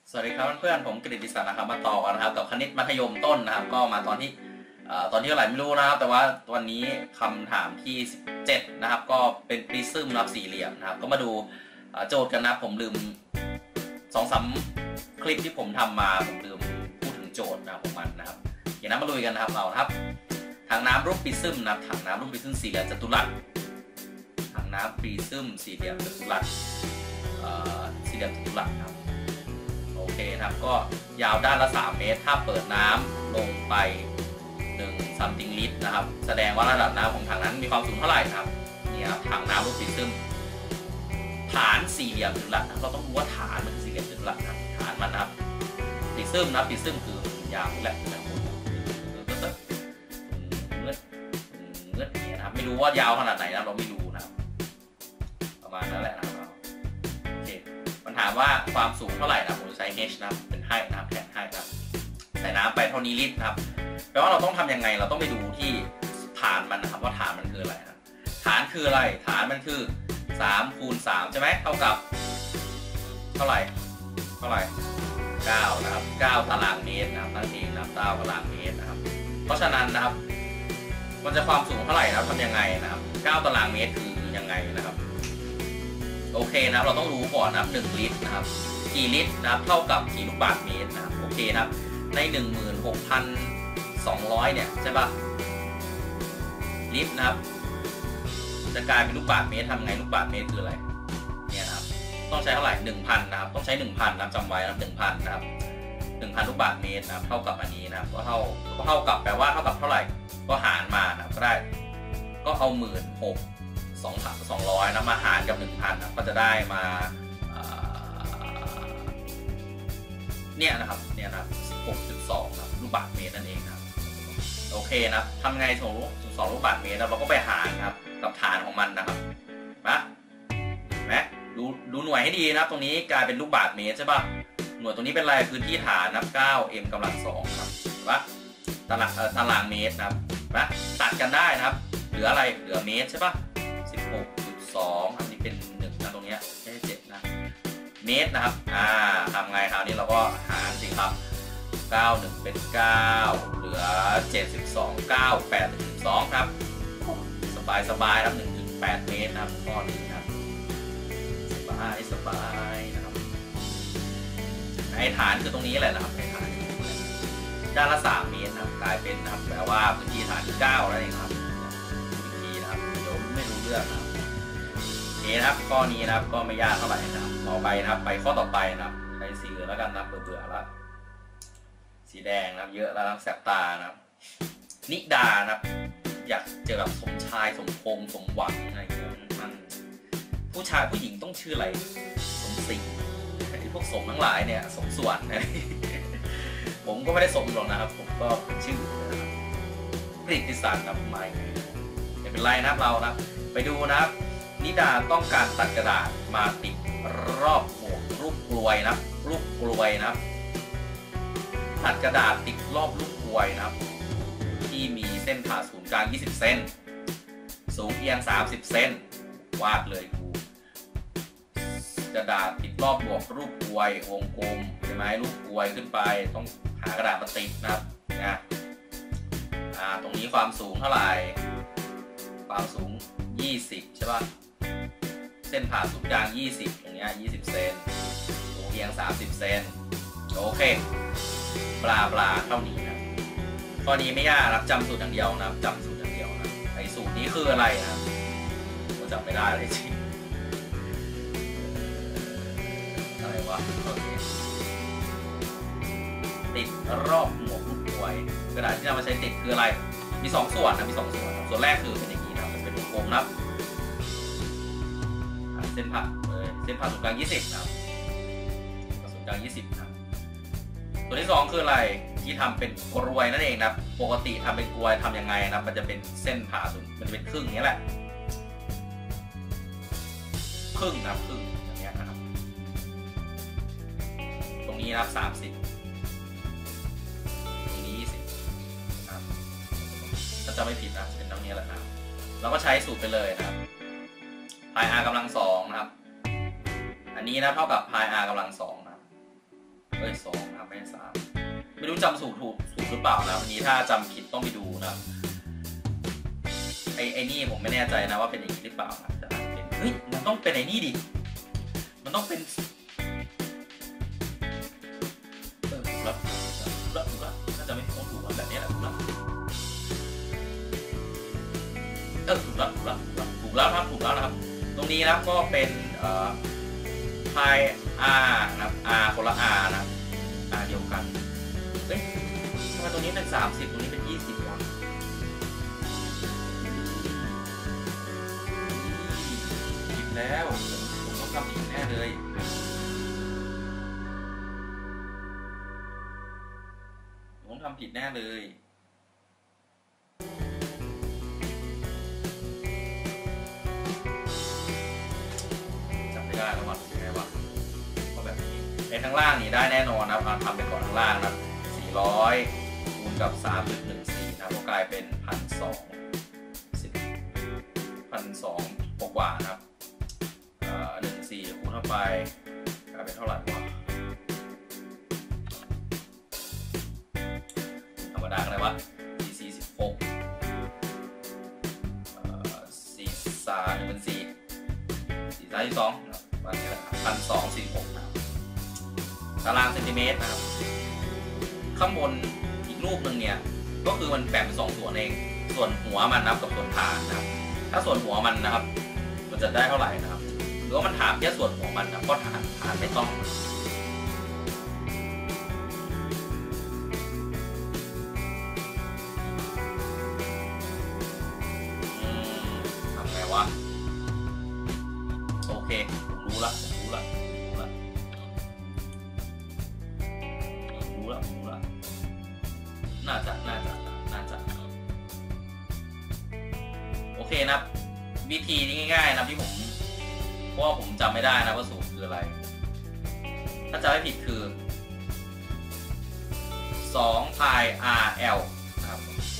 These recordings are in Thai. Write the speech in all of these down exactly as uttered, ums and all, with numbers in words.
สวัสดีครับเพื่อนๆผมกฤติศักดิ์นะครับมาต่อกันนะครับกับคณิตมัธยมต้นนะครับก็มาตอนที่ตอนที่เท่าไหร่ไม่รู้นะครับแต่ว่าวันนี้คำถามที่สิบเจ็ดนะครับก็เป็นปริซึมรับสี่เหลี่ยมนะครับก็มาดูโจทย์กันนะผมลืมสองสามคลิปที่ผมทำมาผมลืมพูดถึงโจทย์นะครับของมันนะครับอย่างนั้นมาลุยกันนะครับเราครับถังน้ำรูปปริซึมนะครับถังน้ำรูปปริซึมสี่เหลี่ยมจัตุรัสถังน้ำปริซึมสี่เหลี่ยมจัตุรัสสี่เหลี่ยมจัตุรัสครับโอเคครับก็ยาวด้านละสามเมตรถ้าเปิดน้ำลงไปหนึ่งซัมติงลิตรนะครับแสดงว่าระดับน้ำของถังนั้นมีความสูงเท่าไหร่ครับนี่ครับถังน้ำรูปปริซึมฐานสี่เหลี่ยมจัตุรัสเราต้องรู้ว่าฐานมันคือสี่เหลี่ยมจัตุรัสนะฐานมันนะครับปริซึมนะปริซึมคือยาวแหละนะคุณเงือกเงือกเงือกเนี่ยนะครับไม่รู้ว่ายาวขนาดไหนนะเราไม่รู้นะครับประมาณนั้นแหละนะครับโอเคมันถามว่าความสูงเท่าไหร่นะผมจะใช้ h นะครับเป็นให้นะครับแทนให้นะครับใส่น้ำไปเท่านี้ลิตรนะครับแปลว่าเราต้องทำยังไงเราต้องไปดูที่ฐานมันนะครับว่าฐานมันคืออะไรนะฐานคืออะไรฐานมันคือสามคูณสามใช่ไหมเท่ากับเท่าไหร่เท่าไหร่เก้านะครับเก้าตารางเมตรนะครับนั่นเองนะครับเก้าตารางเมตรนะครับเพราะฉะนั้นนะครับมันจะความสูงเท่าไหร่นะครับทำยังไงนะครับเก้าตารางเมตรคือยังไงนะครับโอเคนะครับเราต้องรู้ก่อนนะครับหนึ่งลิตรนะครับกี่ลิตรนะครับเท่ากับกี่ลูกบาศก์เมตรนะครับโอเคนะครับใน หนึ่งหมื่นหกพันสองร้อย เนี่ยใช่ป่ะลิตรนะครับจะกลายเป็นลูกบาศก์เมตรทำไงลูกบาศก์เมตรคืออะไรเนี่ยนะครับต้องใช้เท่าไหร่ หนึ่งพัน นะครับต้องใช้ หนึ่งพัน นะครับจำไว้นะครับ หนึ่งพัน นะครับ หนึ่งพัน ลูกบาศก์เมตรนะครับเท่ากับอันนี้นะครับก็เท่าก็เท่ากับแปลว่าเท่ากับเท่าไหร่ก็หารมานะครับก็ได้ก็เอา หนึ่งหมื่นหกพันสองร้อย นะมาหารกับ หนึ่งพัน นะก็จะได้มาเนี่ยนะครับเนี่ยนะครับ หกจุดสอง นะลูกบาศก์เมตรนั่นเองครับโอเคนะทำไงสองสองลูกบาศก์เมตรเราก็ไปหารครับกับฐานของมันนะครับนะเห็นไหมดูดูหน่วยให้ดีนะครับตรงนี้กลายเป็นลูกบาศก์เมตรใช่ป่ะหน่วยตรงนี้เป็นอะไรพื้นที่ฐานนับเก้า m กำลังสองครับว่าตารางตารางเมตรนะครับนะตัดกันได้นะครับเหลืออะไรเหลือเมตรใช่ป่ะ สิบหกจุดสอง อันนี้เป็นหนึ่งนะตรงนี้ไม่ใช่เจ็ดนะเมตรนะครับอ่าทำไงคราวนี้เราก็หารสิครับเก้า หนึ่งเป็นเก้าเหลือเจ็ดสิบสอง เก้า แปด สิบสองครับสบายสบายครับ หนึ่งจุดแปด เมตรนะครับข้อนี้ครับสบายสบายนะครับไอฐานคือตรงนี้แหละนะครับไอฐานด้านละสามเมตรนะครับกลายเป็นนะครับแปลว่าพื้นที่ฐานที่เก้าแล้วเองครับพื้นที่นะครับเดี๋ยวไม่รู้เรื่องนะครับโอเคนะครับข้อนี้นะครับก็ไม่ยากเท่าไหร่นะครับต่อไปนะครับไปข้อต่อไปนะครับใช้สีเหลืองแล้วกันนะเบื่อๆแล้วสีแดงนะครับเยอะแล้วแสบตานะครับนิดานะครับอยากเจอแบบสมชายสมพงษ์สมหวังอะไรอย่างเงี้ยมันผู้ชายผู้หญิงต้องชื่ออะไรสมศรีไอ้พวกสมทั้งหลายเนี่ยสมส่วนนะผมก็ไม่ได้สมหรอกนะครับผมก็เป็นชื่อนะครับกฤติศักดิ์ครับไม่ไม่เป็นไรนะครับเรานะไปดูนะครับนิดาต้องการตัดกระดาษมาติดรอบหมวกรูปกลวยนะครับรูปกลวยนะครับตัดกระดาษติดรอบลูกกลวยนะครับที่มีเส้นผ่าศูนย์กลางยี่สิบเซนสูงเอียงสามสิบเซนวาดเลยครูกระดาษติดรอบหมวกรูปกลวยวงกลมใช่ไหมรูปกลวยขึ้นไปต้องหากระดาษมาติดนะครับนะอ่าตรงนี้ความสูงเท่าไหร่ความสูงยี่สิบใช่ป่ะเส้นผ่าศูนย์กลางยี่สิบตรงนี้ยี่สิบเซนสูงเอียงสามสิบเซนโอเคปลาปลาเท่านี้นะข้อนี้ไม่ยากนะครับจำสูตรอย่างเดียวนะครับจำสูตรอย่างเดียวนะไอสูตรนี้คืออะไรนะครับผมจำไม่ได้เลยจริงอะไรวะโอเคติดรอบหมวกลูกกลวยกระดาษที่เรามาใช้ติดคืออะไรมีสองส่วนนะมีสองส่วนส่วนแรกคือเป็นอย่างนี้นะครับเป็นวงกลมนะครับเส้นผ่าเส้นผ่าศูนย์กลางยี่สิบนะครับศูนย์กลางยี่สิบนะครับตัวที่สองคืออะไรที่ทำเป็นกลวยนั่นเองนะครับปกติทำเป็นกลวยทำยังไงนะครับมันจะเป็นเส้นผ่าศูนย์มันจะเป็นครึ่งนี้แหละครึ่งนะครับครึ่งอย่างเงี้ยนะครับตรงนี้นะครับสามสิบตรงนี้ยี่สิบนะครับถ้าจะไม่ผิดนะเป็นตรงนี้แหละนะครับเราก็ใช้สูตรไปเลยนะครับพาย r กำลังสองนะครับอันนี้นะเท่ากับพาย r กำลังสองนะครับเอ้ยสองนะครับไม่สามไม่รู้จำสูตรถูกถูกหรือเปล่านะวันนี้ถ้าจำผิดต้องไปดูนะไอ้ไอ้นี่ผมไม่แน่ใจนะว่าเป็นอย่างนี้หรือเปล่านะแต่เป็นเฮ้ยมันต้องเป็นไอ้นี่ดิมันต้องเป็นเออถูกแล้วถูกแล้วถูกแล้วน่าจะไม่ถูกถูกแล้วแบบนี้แหละถูกแล้วเออถูกแล้วถูกแล้วถูกแล้วครับถูกแล้วนะครับตรงนี้นะครับก็เป็นเอ่อพาย r นะครับ r คนละ r นะครับ r เดียวกันเฮ้ยทำไมตรงนี้เป็นสามสิบตรงนี้เป็นยี่สิบวะผิดแล้วผมต้องทำผิดแน่เลยผมต้องทำผิดแน่เลยจำไม่ได้แล้วว่ายังไงวะก็แบบนี้ในข้างล่างนี่ได้แน่นอนนะครับทำไปก่อนข้างล่างนะครับสี่ร้อยคูณกับ สามจุดหนึ่งสี่ นะครับก็กลายเป็น หนึ่งพันสองร้อยสิบ หนึ่งพันสองร้อย กว่านะครับเอ่อหนึ่งสี่คูณเข้าไปกลายเป็นเท่าไหร่วะธรรมดากันเลยวะสี่สี่สิบหกเอ่อสี่สามหนึ่งเป็นสี่สี่สามที่สองนะครับวันนี้แหละพันสองสี่หกนะครับตารางเซนติเมตรนะครับข้างบนอีกรูปหนึ่งเนี่ยก็คือมันแบ่งเป็นสองส่วนเองส่วนหัวมันนับกับส่วนฐานนะครับถ้าส่วนหัวมันนะครับมันจะได้เท่าไหร่นะครับหรือว่ามันถามแค่ส่วนหัวมันนะก็ฐานฐานไม่ต้องอืมทำไงวะโอเคผมรู้ละผมรู้ละรู้ละรู้ละรู้ละน่าจะน่าจะน่าจะโอเคนะวิธีนี้ง่ายๆนะที่ผมเพราะว่าผมจำไม่ได้นะว่าสูตรคืออะไรถ้าจำไม่ผิดคือสองพาย r l นะครับ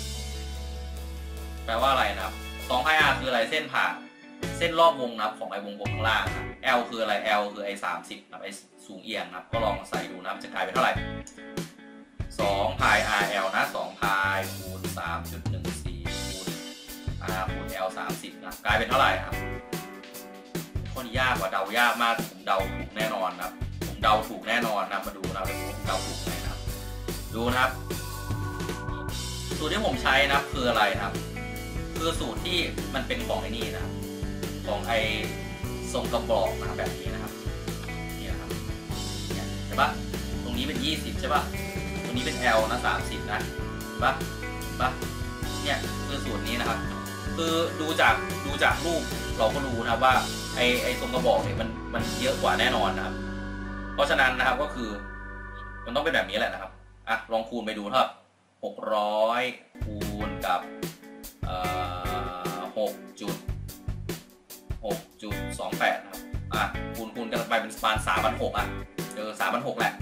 แปลว่าอะไรนะครับสองพาย r คืออะไรเส้นผ่าเส้นรอบวงนะครับของไอ้วงกลมข้างล่างนะ l คืออะไร l คือไอ้สามสิบนะไอ้สูงเอียงนะครับก็ลองใส่ดูนะครับจะกลายเป็นเท่าไหร่สองพาย r l นะสองพายคูณ สามจุดหนึ่งสี่ คูณ r คูณ l สามสิบนะกลายเป็นเท่าไหร่ครับข้อนี้ยากกว่าเดายากมากผมเดาถูกแน่นอนนะครับผมเดาถูกแน่นอนนะมาดูนะครับผมเดาถูกไหมนะครับดูนะครับสูตรที่ผมใช้นะครับคืออะไรนะครับคือสูตรที่มันเป็นของไอ้นี่นะครับของไอ้ทรงกระบอกนะครับแบบนี้นะครับนี่นะครับเนี่ยใช่ปะตรงนี้เป็นยี่สิบใช่ปะตรงนี้เป็น L นะสามสิบนะปะปะเนี่ยคือสูตรนี้นะครับคือดูจากดูจากรูปเราก็รู้นะครับว่าไอ้ไอ้ทรงกระบอกเนี่ยมันมันเยอะกว่าแน่นอนนะครับเพราะฉะนั้นนะครับก็คือมันต้องเป็นแบบนี้แหละนะครับอ่ะลองคูณไปดูครับหกร้อยคูณกับเอ่อหกจุดหกจุดสองแปดนะครับอ่ะคูณคูณกันไปเป็นประมาณสามพันหกอ่ะเจอสามพันหกแหละ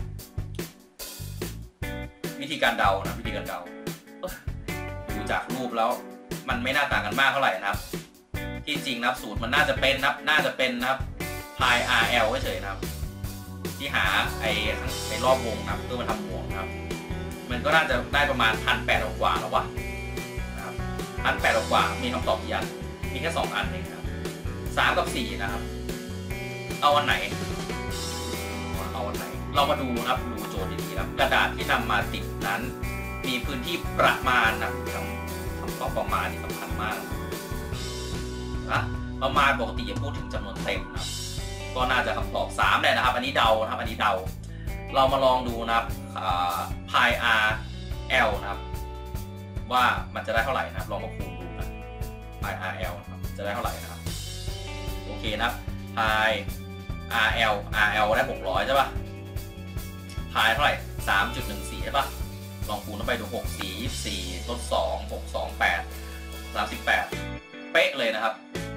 วิธีการเดานะวิธีการเดาดูจากรูปแล้วมันไม่น่าต่างกันมากเท่าไหร่นะครับที่จริงนะครับสูตรมันน่าจะเป็นนะครับน่าจะเป็นนะครับพาย r l เฉยๆนะครับที่หาไอ้ไอ้รอบวงนะครับเพื่อมาทำห่วงนะครับมันก็น่าจะได้ประมาณพันแปดกว่าแล้ววะนะครับพันแปดกว่ามีคำตอบกี่อันมีแค่สองอันเองครับสามกับสี่นะครับเอาอันไหนเอาอันไหนเรามาดูนะครับดูโจทย์ดีๆครับกระดาษที่นำมาติดนั้นมีพื้นที่ประมาณนะคำคำตอบประมาณนี่สำคัญมากนะประมาณปกติจะพูดถึงจำนวนเต็มนะก็น่าจะคำตอบสามแหละนะครับอันนี้เดานะครับอันนี้เดาเรามาลองดูนะครับพาย r l นะครับว่ามันจะได้เท่าไหร่นะครับลองมาคูณดูนะพาย r l นะครับจะได้เท่าไหร่นะครับโอเคนะครับพาย r l r l ได้หกร้อยใช่ป่ะพายเท่าไหร่ สามจุดหนึ่งสี่ ใช่ป่ะลองคูณเข้าไปดูหก สี่ ยี่สิบสี่ลดสอง หก สอง แปด สามสิบแปดเป๊ะเลยนะครับ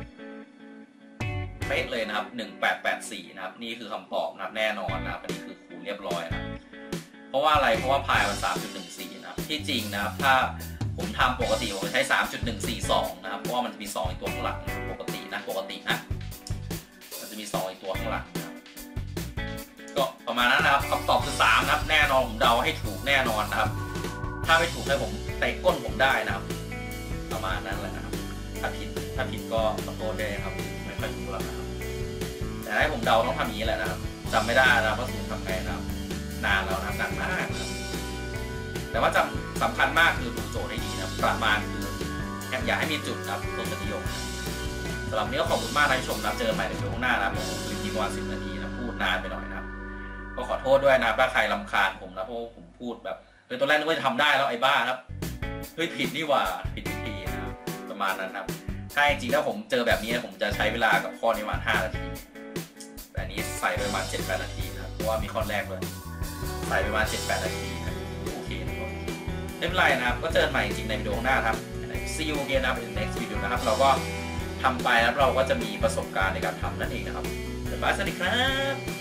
เป๊ะเลยนะครับหนึ่งพันแปดร้อยแปดสิบสี่นะครับนี่คือคำตอบนะครับแน่นอนนะครับอันนี้คือคูณเรียบร้อยนะเพราะว่าอะไรเพราะว่าพายมัน สามจุดหนึ่งสี่ นะครับที่จริงนะครับถ้าผมทำปกติผมจะใช้ สามจุดหนึ่งสี่สอง นะครับเพราะว่ามันจะมีสองอีกตัวข้างหลังปกตินะปกตินะมันจะมีสองอีกตัวข้างหลังนะครับก็ก็ประมาณนั้นนะครับคำตอบคือสามนะครับแน่นอนผมเดาให้ถูกแน่นอนนะครับถ้าไม่ถูกให้ผมเตะก้นผมได้นะครับประมาณนั้นเลยนะครับถ้าผิดถ้าผิดก็ขอโทษด้วยครับไม่ค่อยรู้แล้วนะครับแต่ให้ผมเดาต้องทำอย่างนี้แหละนะครับจำไม่ได้นะครับว่าสูตรทำไงนะครับนานแล้วนะครับนานมากนะครับแต่ว่าจำสำคัญมากคือดูโจทย์ให้ดีนะประมาณคืออย่าให้มีจุดนะครับตัวนิยมสำหรับนี้ก็ขอบคุณมากที่ชมนะเจอใหม่ในวิดีโอหน้านะผมคือทีวันสิบนาทีนะพูดนานไปหน่อยนะครับก็ขอโทษด้วยนะถ้าใครรำคาญผมนะเพราะผมพูดแบบเฮ้ยตอนแรกนึกว่าจะทำได้แล้วไอ้บ้าครับเฮ้ยผิดนี่หว่าผิดวิธีนะครับประมาณนั้นครับถ้าจริงๆถ้าผมเจอแบบนี้ผมจะใช้เวลากับข้อนี้ประมาณห้านาทีแต่อันนี้ใส่ไปประมาณเจ็ดแปดนาทีนะครับเพราะว่ามีข้อแรกเลยใส่ไปประมาณเจ็ดแปดนาทีนะโอเคนะครับไม่เป็นไรนะครับก็เจอใหม่จริงในวิดีโอหน้าครับ see you again นะครับ in the next video นะครับเราก็ทำไปแล้วเราก็จะมีประสบการณ์ในการทำนั่นเองนะครับบ๊ายบายสวัสดีครับ